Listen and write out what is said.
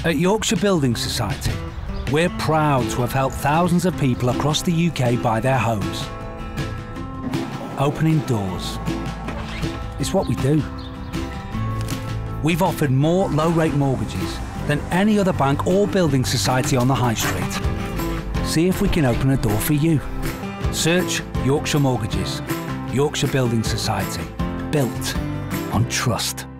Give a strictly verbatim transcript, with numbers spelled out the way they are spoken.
At Yorkshire Building Society, we're proud to have helped thousands of people across the U K buy their homes. Opening doors. It's what we do. We've offered more low-rate mortgages than any other bank or building society on the high street. See if we can open a door for you. Search Yorkshire Mortgages. Yorkshire Building Society. Built on trust.